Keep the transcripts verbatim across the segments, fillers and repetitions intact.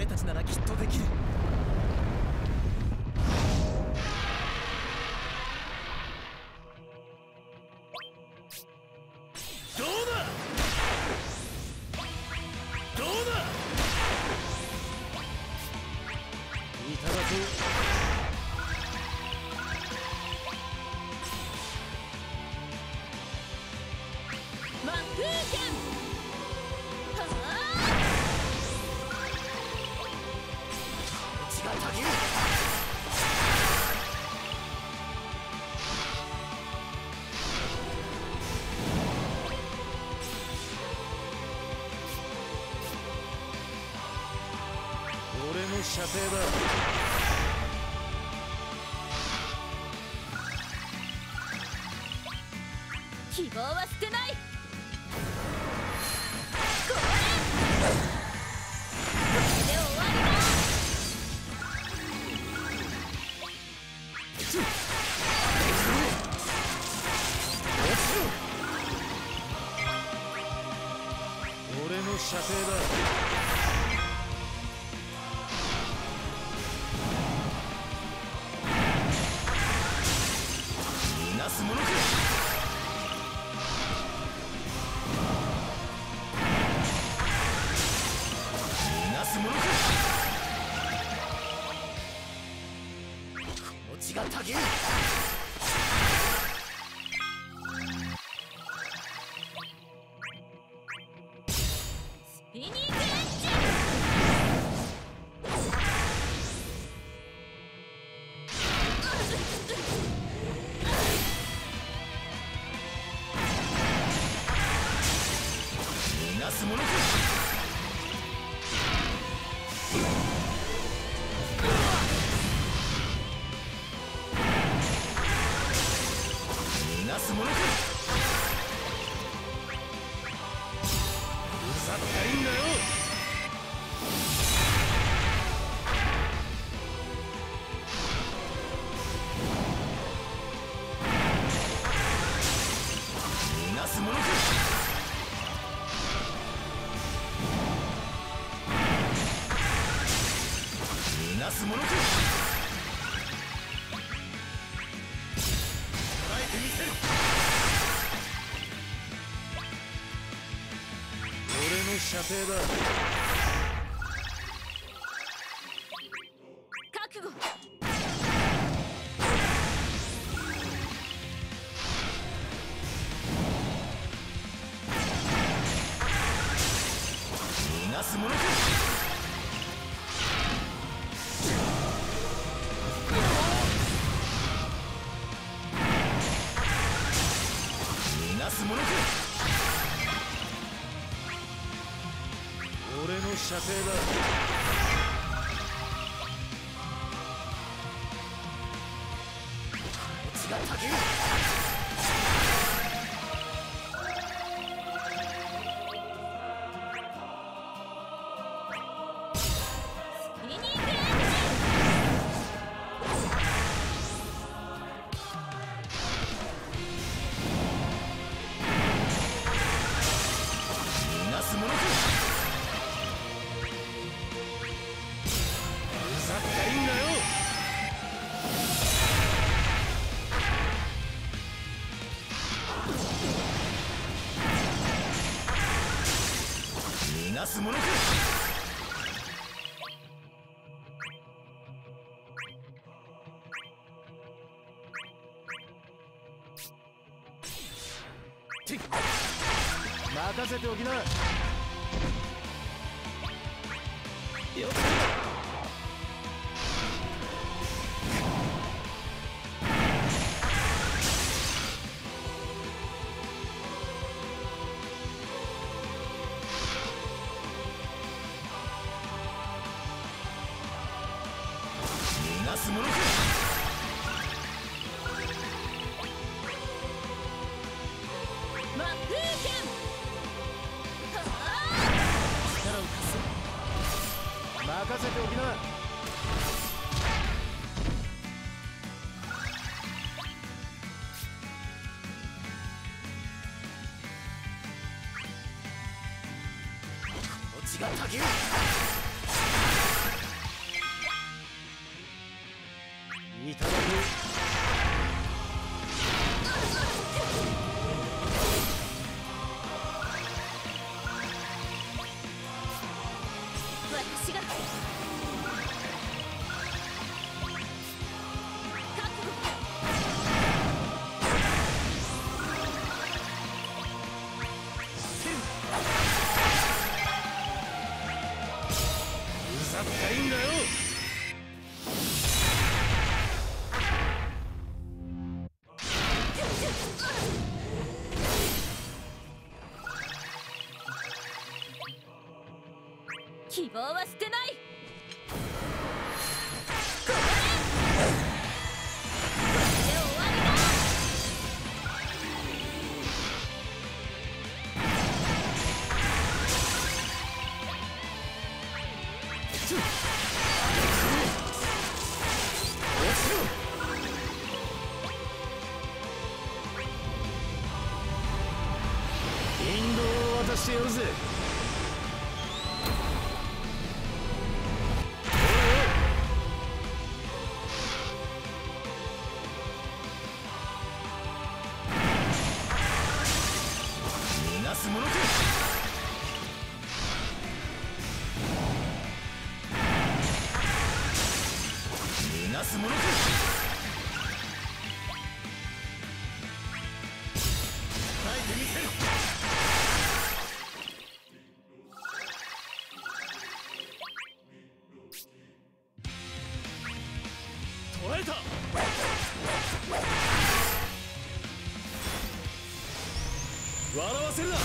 たちならきっとできる。どうだどうだいただこう。マフーケン血がたぎる。俺の射程だ。希望は捨てない。これで終わりだ。俺の射程だ。なすものか。なすものか。この血がたぎる。スピニングエッジ。なすものか。なすものか。うざったいんだよ。なすものか。なすものか。捉えてみせる。俺の射程だ。覚悟。なすものか。なすものか。俺の射程だ。血がたぎる。スピニングエッジ。なすものか。うざったいんだよ。なすものか。任せておきな。よっ。なすものか。マフーケン。力を貸す。任せておきな。この血がたぎる。 さったいんだよ。 希望は捨てない。 引導を渡してやるぜ。逃がすものか。逃がすものか。耐えてみせる。捉えた。笑わせるな。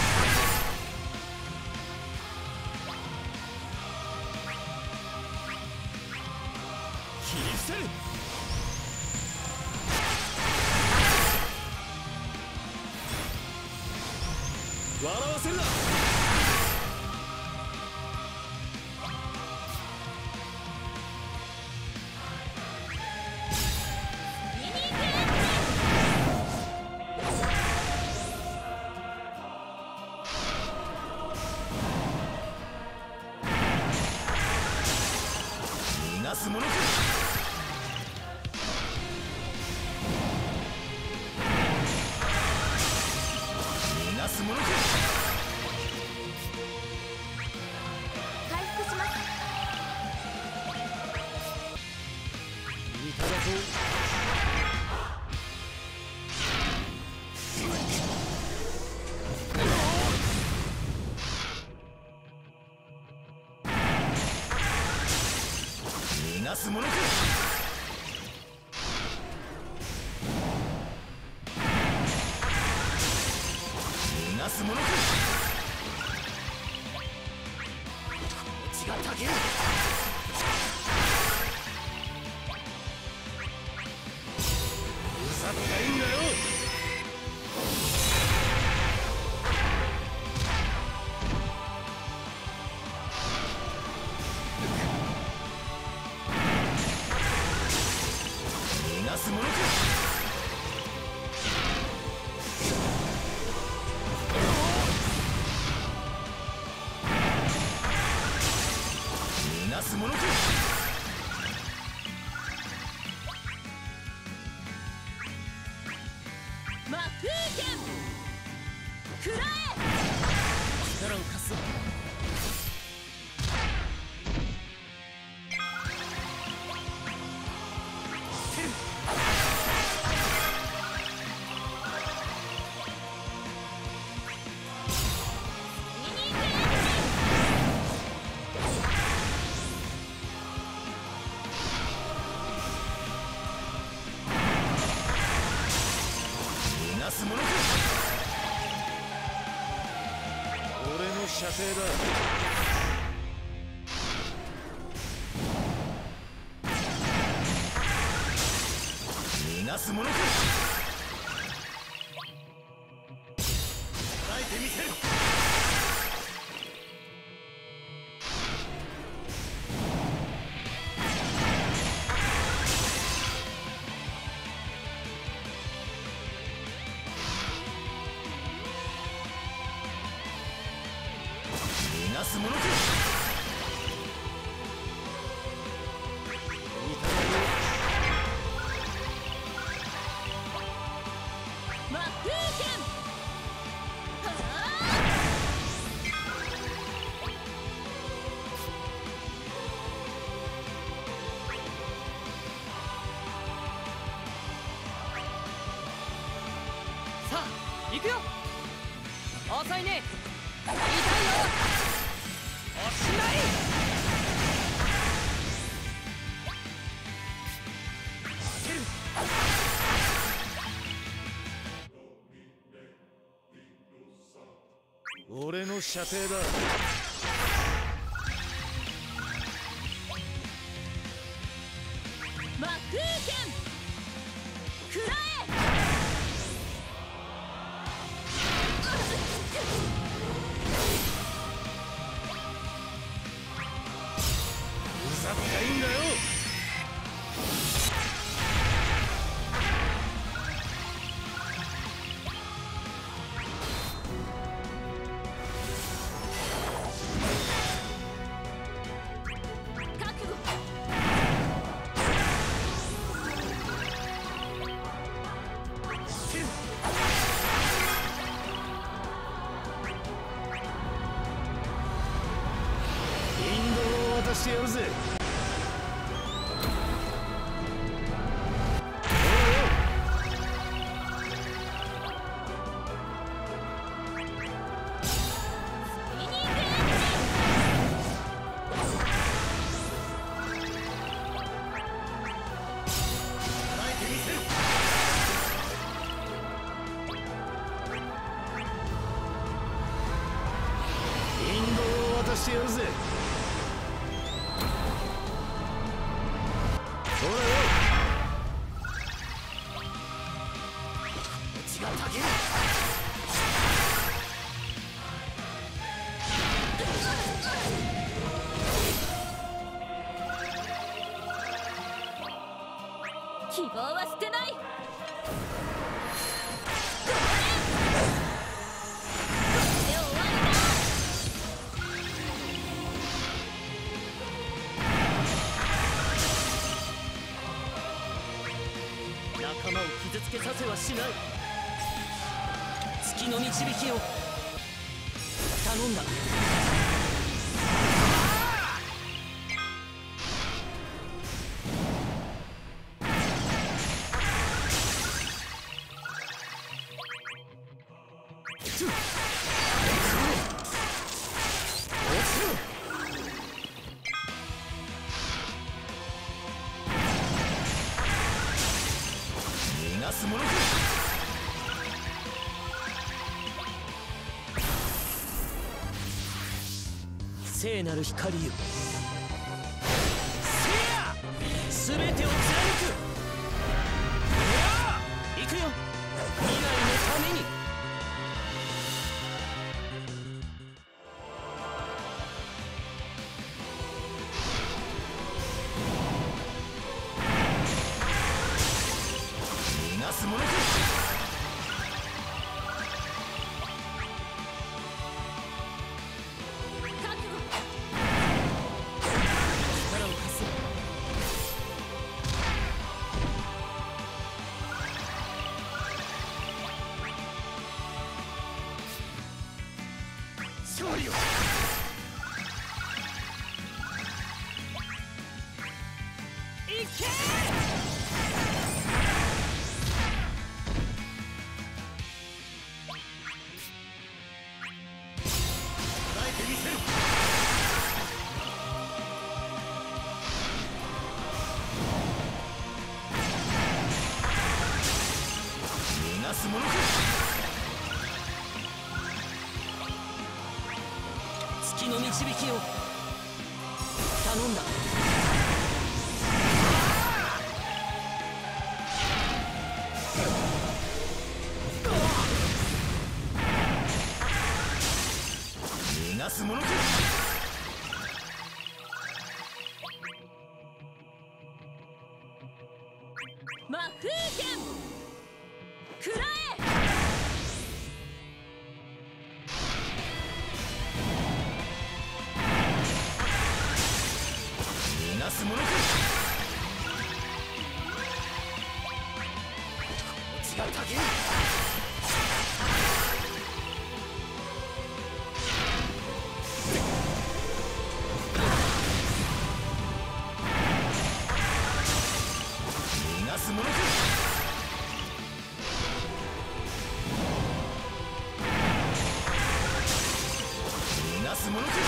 切り伏せる。笑わせるな。逃がすものか。逃がすものか。 回復します。 いただこう。逃がすものか。逃がすものか。血がたける。うさったいんだよ。逃がすものか。逃がすものか。 魔風剣食らえ。 力を貸す。逃がすものか。俺の射程だ。逃がすものか。耐えてみせる。逃がすものか。いただこ魔風剣。はあ、さあ行くよ。遅いね。痛いよ。おしまい。 俺の射程だ。 魔風剣食らえ。 うざったいんだよ。してやるぜ。インドを渡してやるぜ。 希望は捨てない。 仲間を傷つけさせはしない。月の導きを頼んだ。聖なる光よ、せや全てを貫く。行くよ、未来のために。逃がすものか。勝利を。いけー。捉えてみせる。逃がすものか。月の導きを頼んだ。逃がすものか。 魔風剣食らえ。 逃がすものか。違うだけ。逃がすものか。逃がすものか。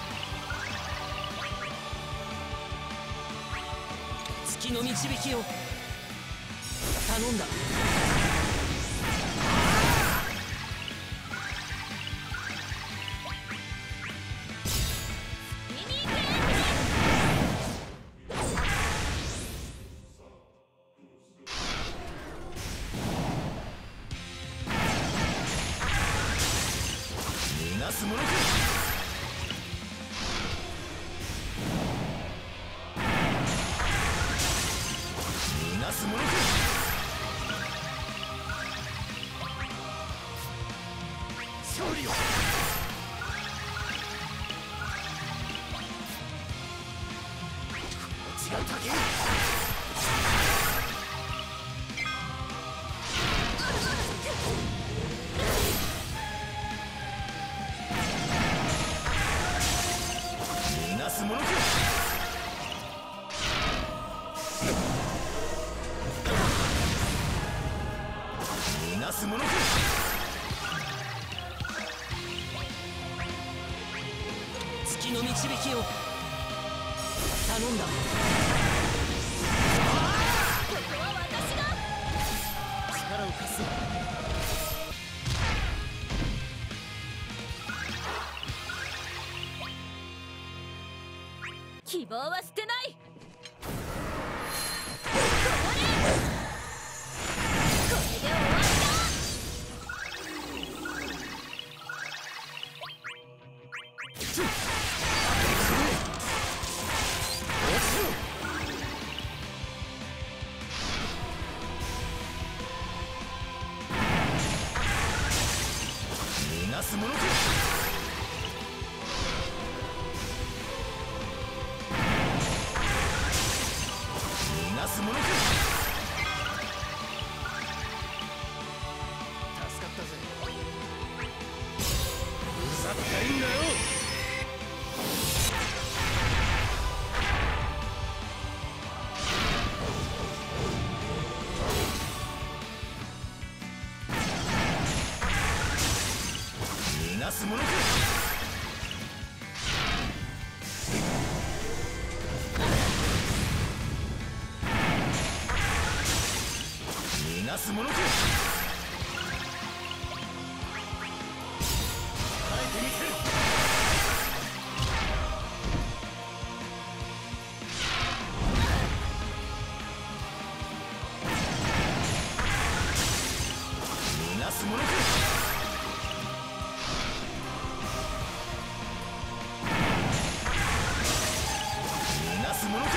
月の導きを頼んだ。 なすものか。なすものか。勝利を。こっちが高い。なすものか。なすものか。 月の導きを頼んだ。 ここは私が。 力を貸す。 希望は捨てない。これで終わりだ。 なすものか。なすものか。助かったぜ。うざったいんだよ。なすものか。なすものか。耐えてみせる。なすものか。なすものか。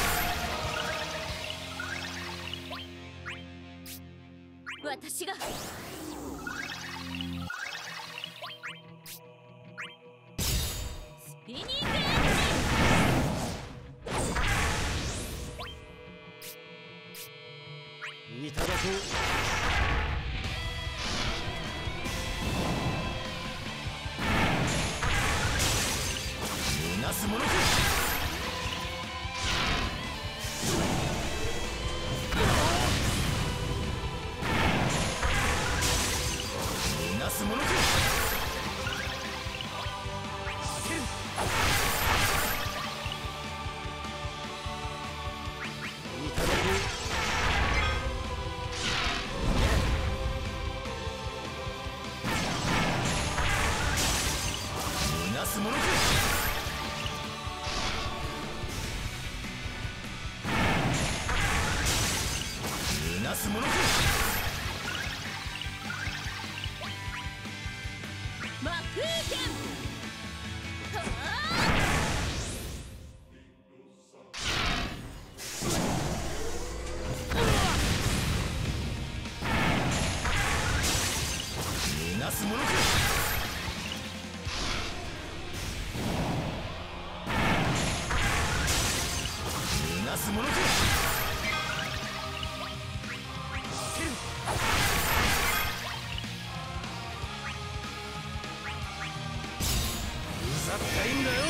私が。スピニングエンジン。 いただこう。なすものか。なすものか。いただこう。なすものか。なすものか。 魔風剣。はなすものか。なすものか。うざったいんだよ。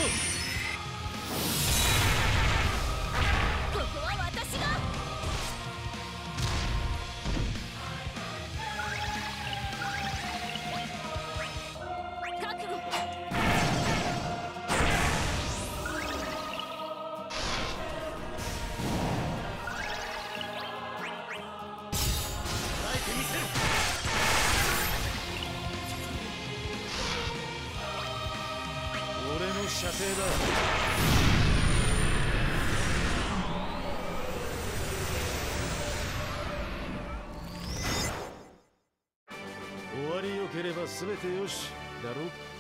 ここは私が。覚悟。 射程だ。終わりよければ全てよしだろ。